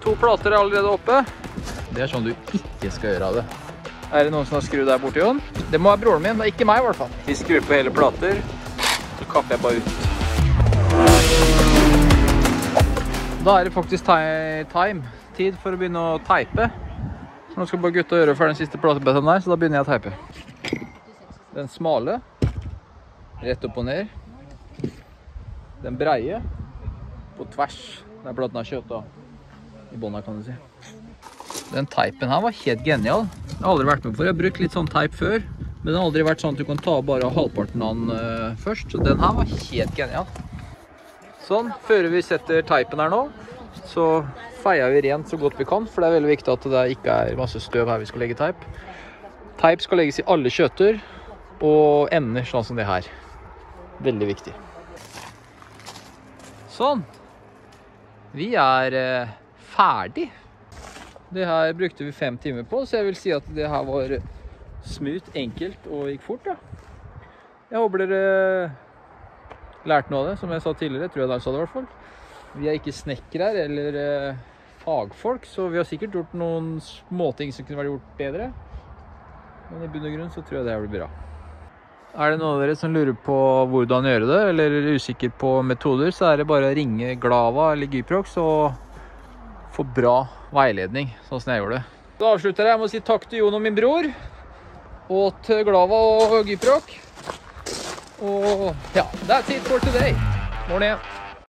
2 plater er allerede oppe. Det er sånn du ikke skal gjøre av det. Er det noen som har skrudd der borte, Jon? Det må være broren min, det er ikke meg i hvert fall. Vi skrur på hele plater, så kapper jeg bare ut. Da er det faktisk tid for å begynne å teipe. Nå skal bare gutta gjøre for den siste platebeten der, så da begynner jeg å teipe. Den smale, rett opp og ned. Den breie, på tvers, der platen har kjøttet i bånda, kan du si. Den teipen her var helt genial. Jeg har aldri vært med på det. Jeg har brukt litt sånn teip før, men det har aldri vært sånn at du kan ta bare halvparten av den først. Så den her var helt genial. Sånn, før vi setter teipen her nå, så feier vi rent så godt vi kan, for det er veldig viktig at det ikke er masse støv her vi skal legge teip. Teip skal legges i alle kjøter og ender sånn som det her. Veldig viktig. Sånn. Vi er ferdig. Det her brukte vi 5 timer på, så jeg vil si at det her var smooth, enkelt og gikk fort, ja. Jeg håper dere lærte noe av det, som jeg sa tidligere, tror jeg dere sa det i hvert fall. Vi er ikke snekkere eller fagfolk, så vi har sikkert gjort noen småting som kunne vært gjort bedre. Men i bunn og grunn så tror jeg det her blir bra. Er det noen av dere som lurer på hvordan gjøre det, eller er usikker på metoder, så er det bare å ringe Glava eller Gyprox og få bra veiledning, sånn som jeg gjorde det. Da avslutter jeg med å si takk til Jon og min bror, og til Glava og Gyprox. Og ja, that's it for today. Morgen igjen.